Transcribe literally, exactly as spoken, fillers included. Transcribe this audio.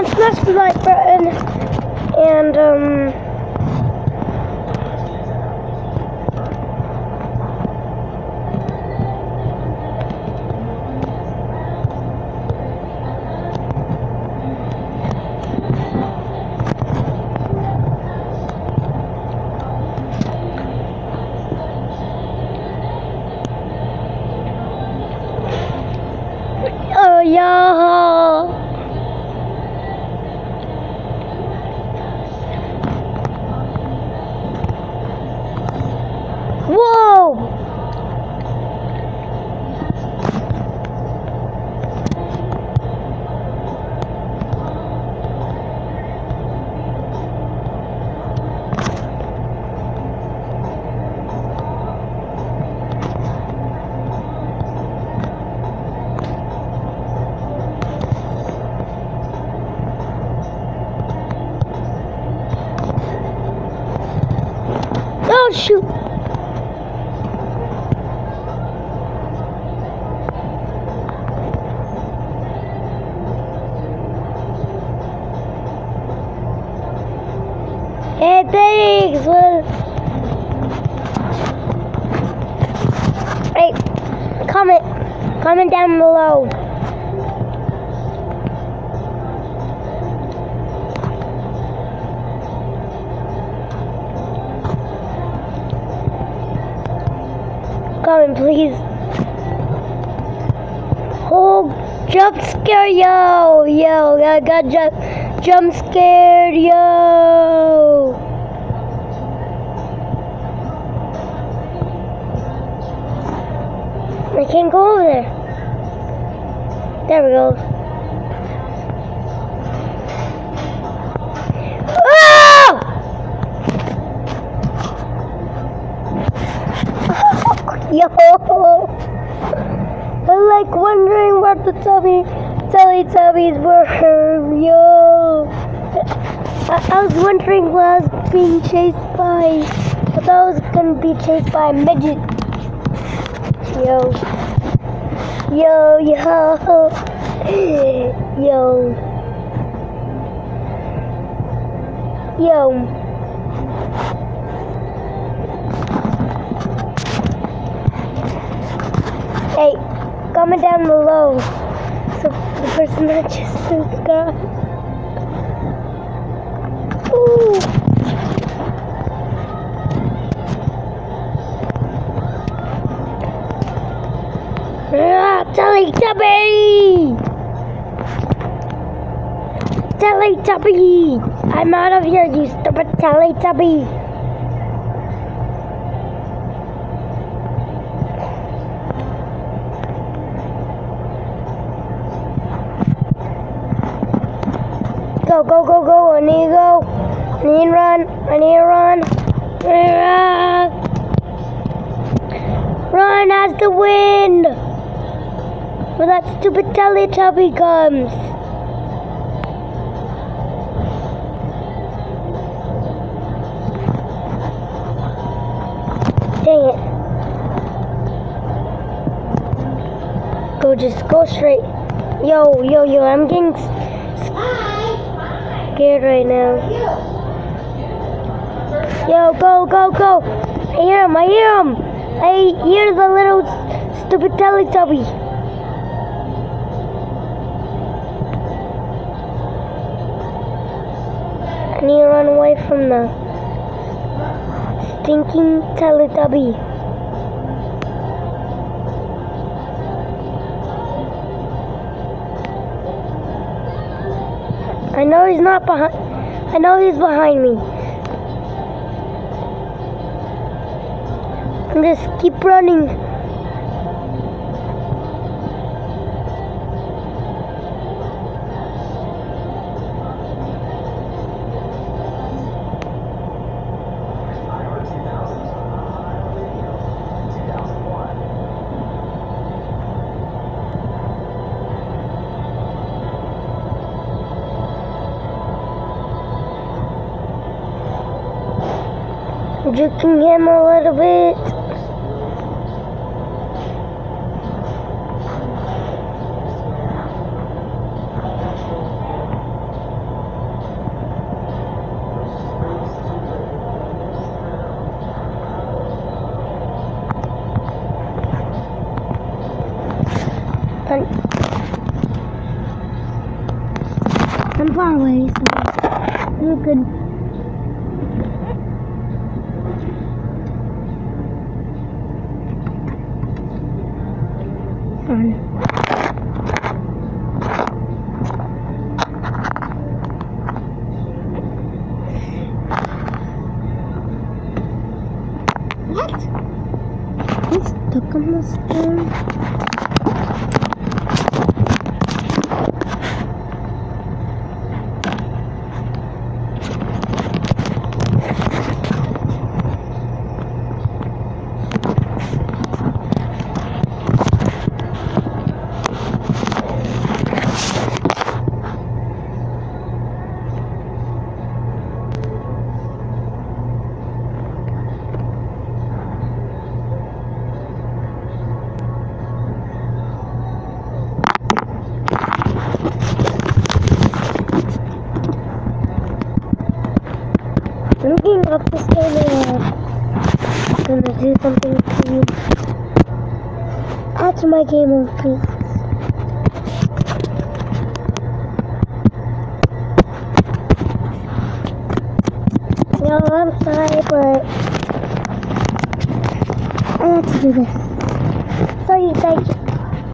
on, smash the like button, and um, oh yeah. Whoa! Oh shoot! Hey, thanks! Well, hey, comment, comment down below. Comment, please. Oh, jump scare, yo, yo, I got jump, jump scared, yo. I can't go over there. There we go. Oh! Yo! I'm like wondering what the tubby, Teletubbies were. Yo! I, I was wondering what I was being chased by. I thought I was gonna be chased by a midget. Yo. Yo, yo. Yo. Yo. Hey, comment down below. So the person that just subscribed. Ooh. Ah, Teletubby! Teletubby! I'm out of here, you stupid Teletubby! Go, go, go, go, I need to go. I need to run, I need to run. I need to run. Run as the wind! Where that stupid Teletubby comes. Dang it. Go, just go straight. Yo, yo, yo, I'm getting scared right now. Yo, go, go, go. I hear him, I hear him. I hear the little stupid Teletubby. I need to run away from the stinking Teletubby. I know he's not behind. I know he's behind me. I'm just keep running. Juking him a little bit. I'm far away, so you're good. Fun. What? He's stuck on the stone. Looking up this camera, I'm gonna do something to you. Add to my game of please. No, I'm sorry, but I had to do this. So you thank you.